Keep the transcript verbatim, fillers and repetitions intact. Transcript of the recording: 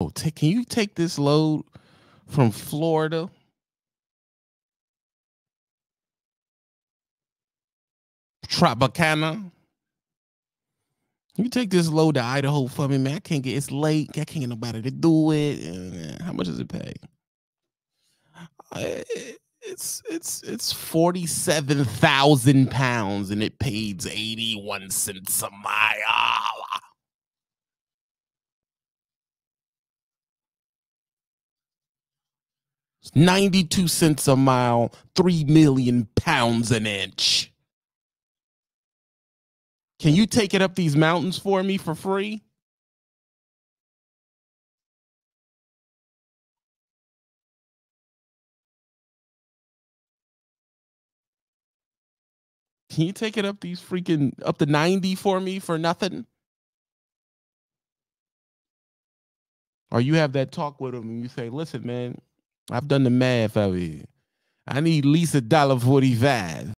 Yo, take, can you take this load from Florida? Tropicana. You take this load to Idaho for me, man. I can't get, it's late. I can't get nobody to do it. How much does it pay? It's it's it's forty-seven thousand pounds, and it pays eighty-one cents a mile. It's ninety-two cents a mile, three million pounds an inch. Can you take it up these mountains for me for free? Can you take it up these freaking up to ninety for me for nothing? Or you have that talk with them and you say, listen, man, I've done the math over here. I need at least a dollar forty-five.